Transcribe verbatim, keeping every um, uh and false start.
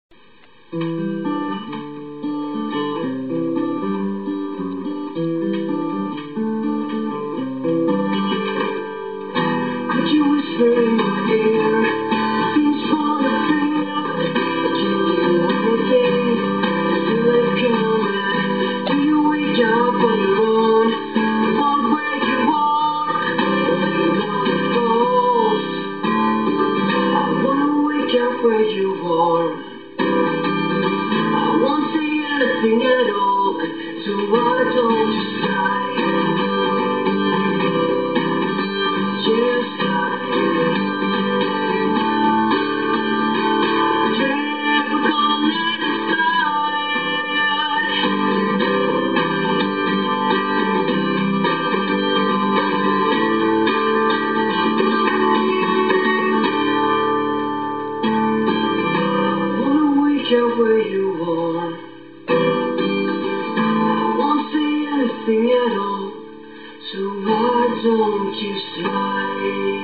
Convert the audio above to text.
Could you whisper in my ear things fall apart? Do you wanna think? Feel it coming? Do you wake up on your own? Walk where you walk, lean on the post. I wanna wake up where you are. I won't say anything at all, so why don't you stay? Just where you are. I won't say anything at all, so why don't you stay?